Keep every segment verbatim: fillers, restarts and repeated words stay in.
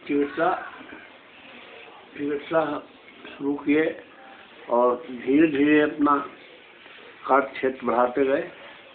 चिकित्सा चिकित्सा शुरू किए और धीरे धीरे अपना कार्य क्षेत्र बढ़ाते गए।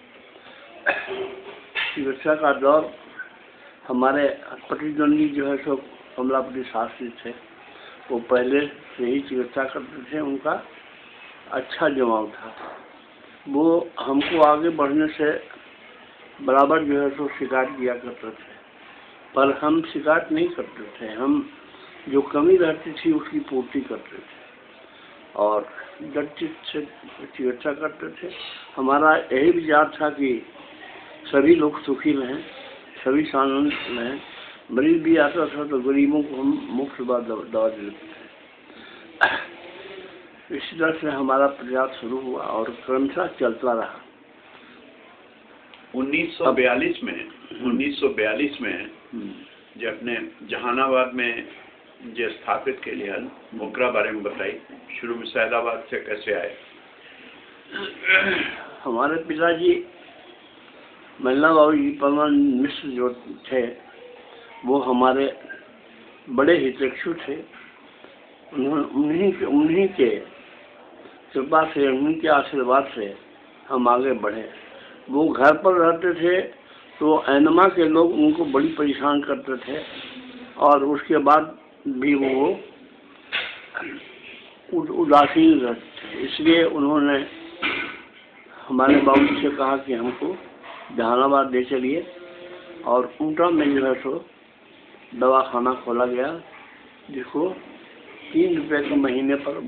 चिकित्सा का दौर हमारे प्रतिद्वंदी जो है सो कमलापति शास्त्री थे, वो पहले से ही चिकित्सा करते थे, उनका अच्छा जमाव था। वो हमको आगे बढ़ने से बराबर जो है सो शिकायत किया करते थे, पर हम शिकायत नहीं करते थे, हम जो कमी रहती थी उसकी पूर्ति करते थे और डट से चिकित्सा करते थे। हमारा यही विचार था कि सभी लोग सुखी रहें, सभी आनंद रहें। मरीज भी आता था तो गरीबों को हम मुफ्त दवा देते थे। इसी तरह से हमारा प्रयास शुरू हुआ और क्रमशः चलता रहा। उन्नीस सौ बयालीस में उन्नीस सौ बयालीस में जो अपने जहानाबाद में जो स्थापित के लिए ओकरा बारे में बताई। शुरू में सैदाबाद से कैसे आए? हमारे पिताजी मल्ला बाबू जी परमान मिश्र जो थे वो हमारे बड़े हितैषी थे। उन्हीं के उन्हीं के कृपा से, उन्हीं के आशीर्वाद से हम आगे बढ़े। वो घर पर रहते थे तो एनमा के लोग उनको बड़ी परेशान करते थे और उसके बाद भी वो उदासीन रहते थे। इसलिए उन्होंने हमारे बाबू से कहा कि हमको जहानाबाद ले चलिए और ऊटा में जो है सो दवा खाना खोला गया, जिसको तीन रुपये के महीने पर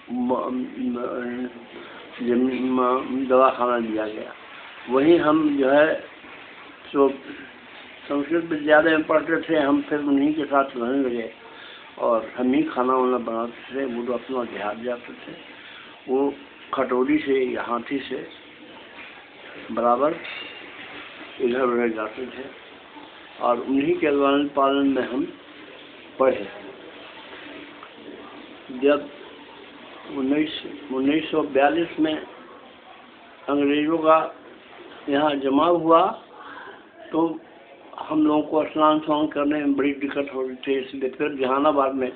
जमीन दवा खाना दिया गया। वहीं हम जो है सो संस्कृत विद्यालय में पढ़ते थे। हम फिर उन्हीं के साथ रहने लगे और हम ही खाना वाना बनाते थे। वो तो अपना देहात जाते थे, वो खटोरी से या हाथी से बराबर इधर उधर जाते थे और उन्हीं के लालन पालन में हम पढ़े। जब उन्नीस उन्नीस सौ बयालीस में अंग्रेज़ों का यहाँ जमाव हुआ तो हम लोगों को स्नान स्नान करने में बड़ी दिक्कत हो रही थी। इसलिए फिर जहानाबाद में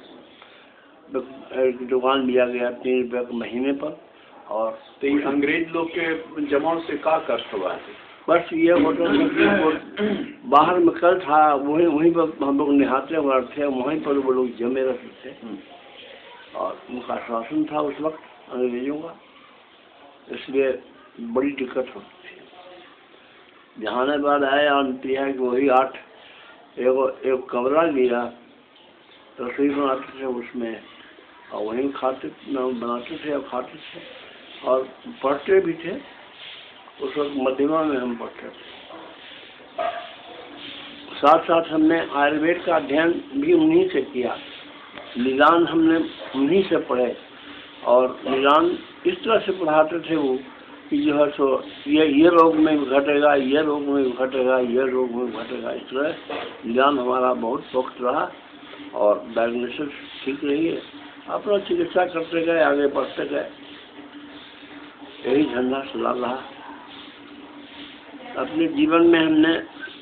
दुकान लिया गया तीन रुपये के महीने पर। और तो अंग्रेज लोग के जमाव से क्या कष्ट हुआ? बस ये होटल बाहर में कल था, वहीं वहीं पर हम लोग नहाते वहाते थे, वहीं पर वो लोग जमे रहते थे और उनका शासन था उस वक्त अंग्रेजों का, इसलिए बड़ी दिक्कत होती थी। जहानाबाद आए और है कि वही आठ एक एक कमरा लिया, रसोई बनाते थे उसमें और वहीं खाते बनाते थे और खाते थे और पढ़ते भी थे। उस वक्त मध्यमा में हम पढ़ते थे। साथ साथ हमने आयुर्वेद का अध्ययन भी उन्हीं से किया। निदान हमने उन्हीं से पढ़े और निदान इस तरह से पढ़ाते थे वो कि जो है सो ये ये रोग में घटेगा, ये रोग में घटेगा, ये रोग में घटेगा। इस तरह निदान हमारा बहुत वक्त रहा और डायग्नोसिस ठीक रही है। अपना चिकित्सा करते गए, आगे बढ़ते गए, यही धंधा चला रहा। अपने जीवन में हमने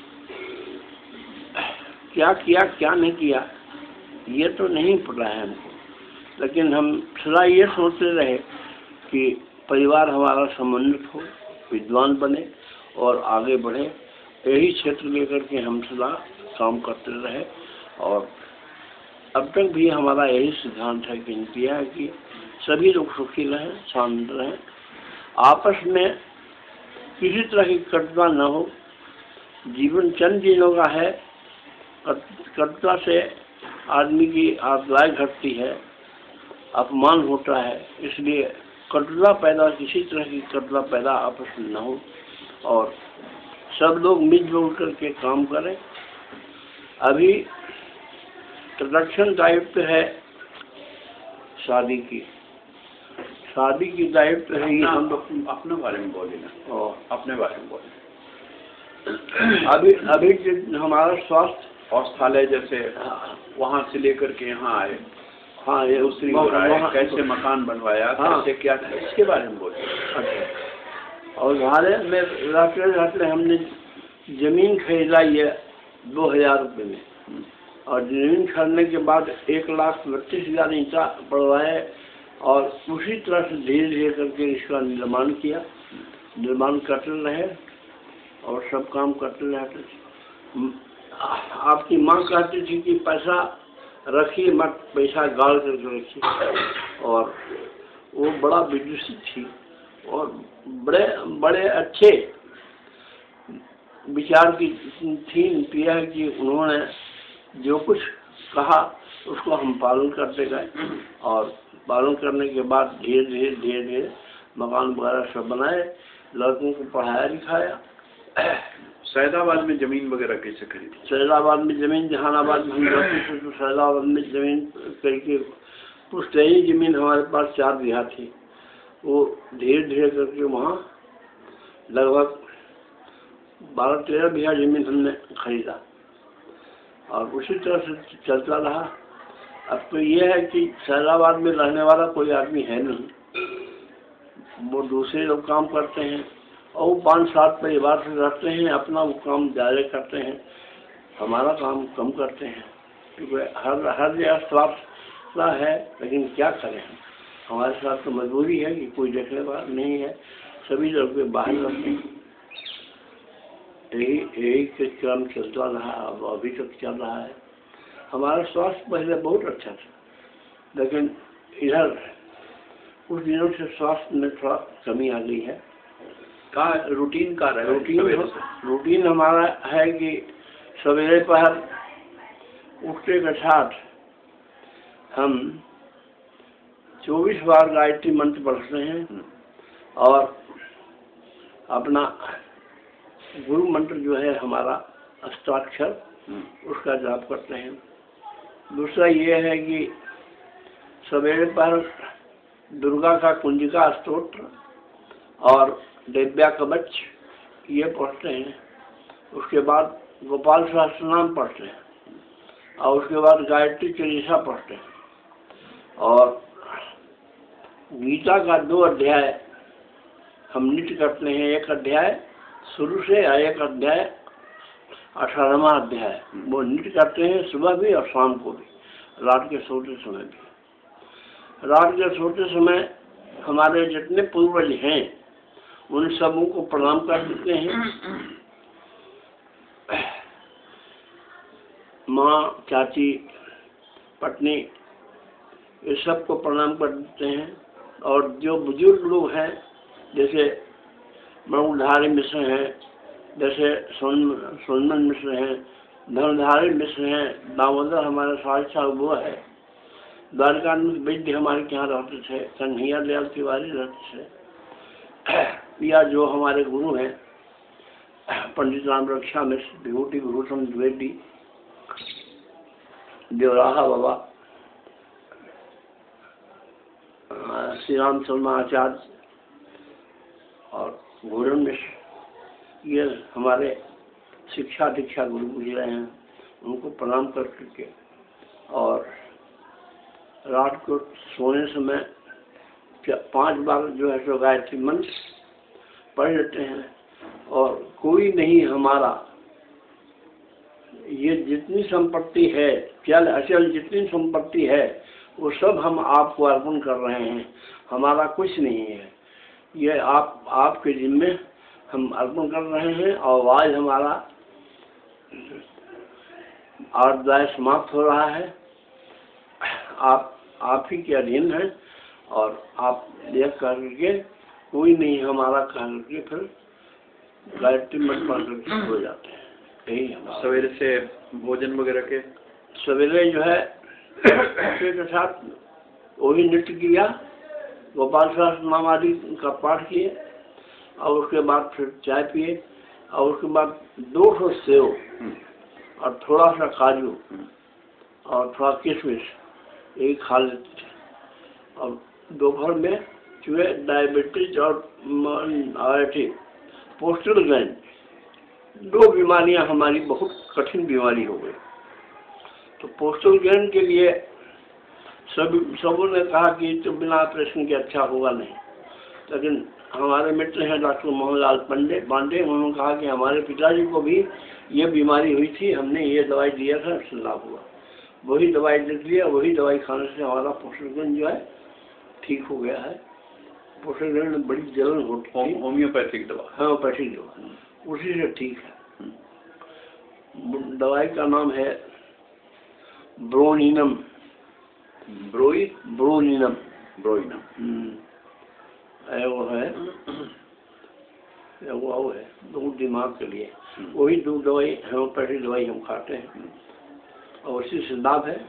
क्या किया क्या नहीं किया ये तो नहीं पता है हमको, लेकिन हम सदा ये सोचते रहे कि परिवार हमारा समन्वित हो, विद्वान बने और आगे बढ़े। यही क्षेत्र लेकर के हम सदा काम करते रहे और अब तक भी हमारा यही सिद्धांत है कि किया है कि सभी लोग सुखी रहें, शांत रहें, आपस में किसी तरह की कटुता न हो। जीवन चंद दिनों का है, कटुता से आदमी की आत्माएं घटती है, अपमान होता है। इसलिए कटुता पैदा, किसी तरह की कटुता पैदा आपस में न हो और सब लोग मिलजुल करके काम करें। अभी प्रदक्षिण दायित्व है शादी की, शादी की दायित्व है। हम लोग अपने बारे में बोले ना, और अपने बारे में बोले। अभी अभी हमारा स्वास्थ्य औषधालय जैसे वहाँ से लेकर के यहाँ आए, हाँ ये दूसरी हो रहा है, कैसे मकान बनवाया, हाँ, कैसे क्या, इसके बारे में बोले। अच्छा, और हमारे में रहते रहते हमने जमीन खरीदा ये दो हजार रुपये में और जमीन खरीदने के बाद एक लाख बत्तीस हजार ईंटा पड़वाए और उसी तरह से धीरे धीरे करके इसका निर्माण किया। निर्माण करते रहे और सब काम करते रहते थे। आपकी माँ कहती थी कि पैसा रखिए मत, पैसा गाड़ करके रखिए, और वो बड़ा विदुषी थी और बड़े बड़े अच्छे विचार की थी। यह है कि उन्होंने जो कुछ कहा उसको हम पालन करते गए और पालन करने के बाद धीरे धीरे धीरे धीरे मकान वगैरह सब बनाए, लड़कों को पढ़ाया लिखाया। सैदाबाद में जमीन वगैरह कैसे खरीदी? सैदाबाद में जमीन, जहानाबाद में हम रहते थे तो सैदाबाद में जमीन करके पुश्तैनी जमीन हमारे पास चार बीघा थी, वो धीरे धीरे करके वहाँ लगभग बारह तेरह बीघा जमीन हमने खरीदा और उसी तरह से चलता रहा। अब तो ये है कि सैदाबाद में रहने वाला कोई आदमी है नहीं, वो दूसरे लोग काम करते हैं और वो पाँच सात परिवार से रहते हैं, अपना वो काम जारी करते हैं, हमारा काम कम करते हैं क्योंकि हर हर जगह स्वार्थ है। लेकिन क्या करें, हम हमारे साथ तो मजबूरी है कि कोई देखने वाला नहीं है, सभी लोग बाहर रहते हैं। यही यही के क्रम चलता रहा, अब अभी तक चल रहा है। हमारा स्वास्थ्य पहले बहुत अच्छा था, लेकिन इधर कुछ दिनों से स्वास्थ्य में थोड़ा कमी आ गई है। का रूटीन का रहा रूटीन रूटीन हमारा है कि सवेरे पहर उठने के साथ हम चौबीस बार गायत्री मंत्र पढ़ते हैं और अपना गुरु मंत्र जो है हमारा अष्टाक्षर उसका जाप करते हैं। दूसरा ये है कि सवेरे पर दुर्गा का कुंजिका स्तोत्र और दिव्या कवच ये पढ़ते हैं। उसके बाद गोपाल सहस्त्रनाम पढ़ते हैं और उसके बाद गायत्री चालीसा पढ़ते हैं और गीता का दो अध्याय हम नित्य करते हैं। एक अध्याय शुरू से और एक अध्याय अठारहवां अध्याय वो नित्य करते हैं, सुबह भी और शाम को भी, रात के सोते समय भी। रात के सोते समय हमारे जितने पूर्वज हैं उन सबों को प्रणाम कर देते हैं। माँ, चाची, पत्नी ये सबको प्रणाम कर देते हैं। और जो बुजुर्ग लोग हैं जैसे मणिधारी मिश्र हैं, जैसे सोन सोनमन मिश्र हैं, धनधारी मिश्र हैं, दामोदर हमारे साथ साहब वो है, द्वारकानंद वैद्य हमारे यहाँ रहते थे, कन्हैया दयाल तिवारी रहते थे, या जो हमारे गुरु हैं पंडित राम रक्षा मिश्र, विभूति भूषण द्विवेदी, देवराहा बाबा, श्री राम शर्मा आचार्य और घोरन मिश्र, ये हमारे शिक्षा दीक्षा गुरु गुजरे हैं, उनको प्रणाम कर करके और रात को सोने समय पांच बार जो है सो गायत्री मंत्र पढ़ लेते हैं। और कोई नहीं हमारा, ये जितनी संपत्ति है, चल अचल जितनी संपत्ति है वो सब हम आपको अर्पण कर रहे हैं, हमारा कुछ नहीं है, ये आप आपके जिम्मे हम अर्पण कर रहे हैं। और आज हमारा अध्याय समाप्त हो रहा है, आप आप ही के अधीन हैं और आप देख करके कोई नहीं हमारा कह करके फिर गायत्री मंत्र पढ़ करके हो जाते हैं। यही हमारा सवेरे से भोजन वगैरह के सवेरे जो है के साथ वही नृत्य किया, गोपाल सहस्त्रनाम आदि का पाठ किए और उसके बाद फिर चाय पिए और उसके बाद दो सौ सेव और थोड़ा सा काजू और थोड़ा किशमिश यही खा लेते थे। और दोपहर में चूहे डायबिटीज और पोस्टल ग्लैंड दो बीमारियां हमारी बहुत कठिन बीमारी हो गई। तो पोस्टल ग्लैंड के लिए सब सबों ने कहा कि तो बिना ऑपरेशन के अच्छा होगा नहीं, लेकिन हमारे मित्र हैं डॉक्टर मोहनलाल पांडे पांडे उन्होंने कहा कि हमारे पिताजी को भी ये बीमारी हुई थी, हमने ये दवाई दिया था, उससे लाभ हुआ। वही दवाई लिख लिया, वही दवाई खाने से हमारा पोषण ग्रहण जो है ठीक हो गया है। पोषण ग्रहण में बड़ी जलन होती थी, होम्योपैथिक दवा, होम्योपैथिक दवा, उसी से ठीक है। दवाई का नाम है ब्रोनिनम। ब्रोई ब्रोनिनम ब्रोइनम वो है, वो वो है दो दिमाग के लिए। वही दो दवाई होम्योपैथिक दवाई हम खाते हैं और उसी से लाभ है।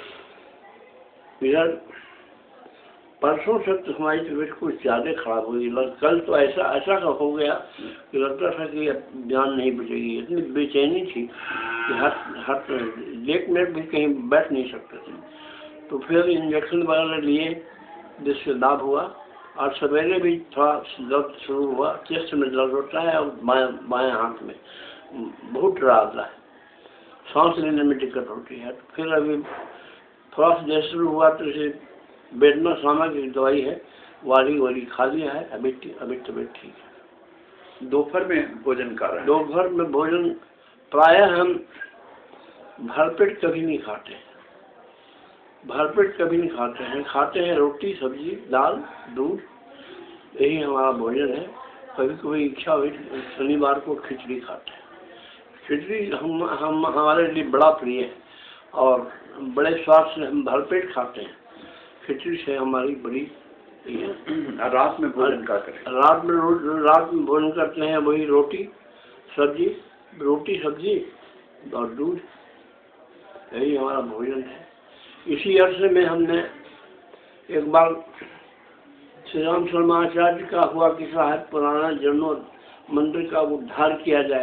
इधर परसों से तो हमारी तबीयत कुछ ज़्यादा खराब हो गई। कल तो ऐसा ऐसा हो गया कि लगता था कि जान नहीं बचेगी। इतनी बेचैनी थी कि हर हर एक मिनट भी कहीं बैठ नहीं सकते थे। तो फिर इंजेक्शन वगैरह लिए जिससे लाभ हुआ। और सवेरे भी थोड़ा दर्द शुरू हुआ, चेस्ट में दर्द होता है और बाएं बाएं हाथ में बहुत डराता है, सांस लेने में दिक्कत होती है। फिर अभी थोड़ा सा जैसे शुरू हुआ तो इसे बेडना सामा की दवाई है वाली वाली खा लिया है। अभी अभी तबीयत ठीक है। दोपहर में भोजन कर रहे हैं? दोपहर में भोजन प्रायः हम भरपेट कभी नहीं खाते, भरपेट कभी नहीं खाते हैं। खाते हैं रोटी सब्जी दाल दूध, यही हमारा भोजन है। कभी कभी इच्छा हुई शनिवार को खिचड़ी खाते हैं। खिचड़ी हम हम हमारे लिए बड़ा प्रिय है और बड़े स्वाद से हम भरपेट खाते हैं। खिचड़ी से हमारी बड़ी है। रात में भोजन क्या करें? रात में रात में भोजन करते हैं वही रोटी सब्जी, रोटी सब्जी और दूध, यही हमारा भोजन है। इसी अरसे में हमने एक बार श्री राम शर्मा आचार्य का हुआ कि साहब पुराना जीर्णोद्धार मंदिर का उद्धार किया जाए।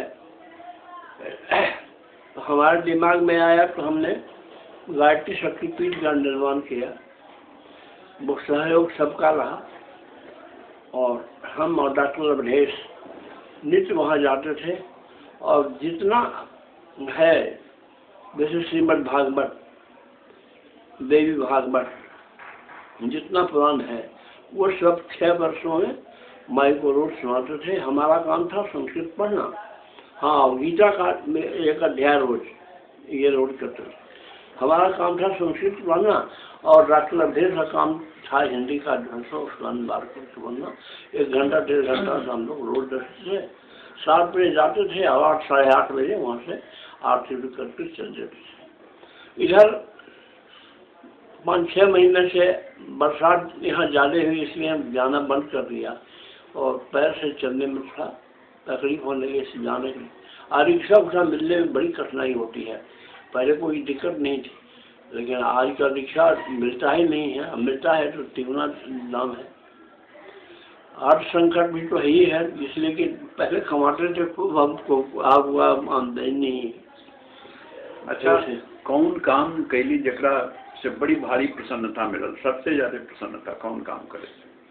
तो हमारे दिमाग में आया तो हमने गायत्री शक्तिपीठ का निर्माण किया। वो सहयोग सबका रहा और हम और डॉक्टर अवधेश नित्य वहाँ जाते थे और जितना है जैसे श्रीमद् भागवत देवी भागवत जितना पुराण है वो सब छह वर्षों में माई को रोज सुनाते थे। हमारा काम था संस्कृत पढ़ना, हाँ गीता का एक अध्याय रोज ये रोज करते थे। हमारा काम था संस्कृत पढ़ना और डॉक्टर अवधेश का काम था हिंदी का ढंग उसका अनुवाद करके पढ़ना। एक घंटा डेढ़ घंटा से हम लोग रोज दस से सात बजे जाते थे और आठ साढ़े आठ बजे वहाँ से आरती भी करके चल जाते थे। इधर पाँच छः महीने से बरसात यहाँ ज़्यादा हुई इसलिए हम जाना बंद कर दिया और पैर से चलने में थोड़ा तकलीफ होने लगी इससे जाने की। और रिक्शा उक्सा मिलने में बड़ी कठिनाई होती है। पहले कोई दिक्कत नहीं थी लेकिन आज का रिक्शा मिलता ही नहीं है, मिलता है तो तिगुना दाम है। अर्थ संकट भी तो है ही है, इसलिए कि पहले कमाते थे खूब, हमको आप हुआ आमदनी नहीं। अच्छा, कौन काम कैली जकरा से बड़ी भारी प्रसन्नता मिलल? सबसे ज्यादा प्रसन्नता कौन काम करे?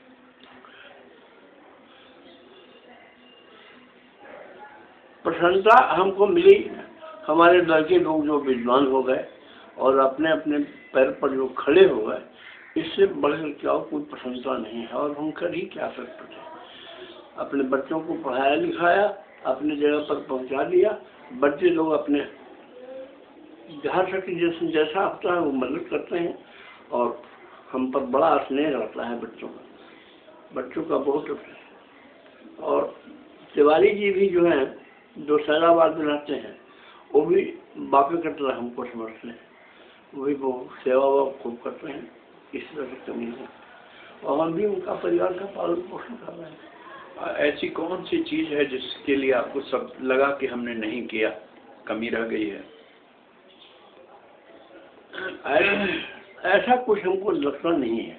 प्रसन्नता हमको मिली हमारे लड़के लोग जो विद्वान हो गए और अपने अपने पैर पर जो खड़े हो गए, इससे बढ़कर क्या कोई प्रसन्नता नहीं है। और हम कर ही क्या सकते थे। अपने बच्चों को पढ़ाया लिखाया, अपने जगह पर पहुंचा दिया। बच्चे लोग अपने जहाँ तक जैसे जैसा होता है वो मदद करते हैं और हम पर बड़ा स्नेह रहता है बच्चों का, बच्चों का बहुत। और तिवारी जी भी जो हैं जो सैलाबाद में रहते हैं वो भी बापे की तरह हमको समझते हैं, वही बहुत सेवा व खूब करते हैं, इस तरह से कमी है और हम भी उनका परिवार का पालन पोषण कर रहे हैं। ऐसी कौन सी चीज़ है जिसके लिए आपको सब लगा कि हमने नहीं किया, कमी रह गई है? ऐसा, ऐसा कुछ हमको लगता नहीं है।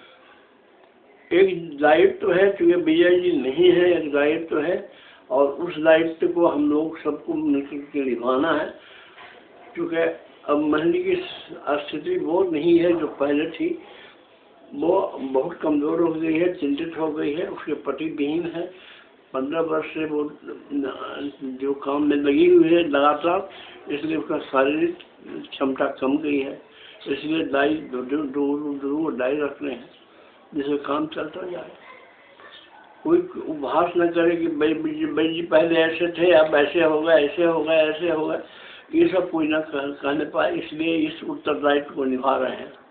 एक दायित्व तो है क्योंकि विजय जी नहीं है, एक दायित्व तो है और उस दायित्व को हम लोग सबको मिलकर के निभाना है। क्योंकि अब मंडी की स्थिति वो नहीं है जो पहले थी, वो बहुत कमज़ोर हो गई है, चिंतित हो गई है, उसके पति विहीन है। पंद्रह वर्ष से वो जो काम में लगी हुई है लगातार, इसलिए उसका शारीरिक क्षमता कम गई है। इसलिए दाई दो दाई रखने हैं जिससे काम चलता जाए। कोई उपहास न करे कि भाई भाई जी पहले ऐसे थे अब ऐसे हो गए, ऐसे हो गए, ऐसे हो गए। ये सब कोई ना कह, कहने पाए, इसलिए इस उत्तरदायित्व को निभा रहे हैं।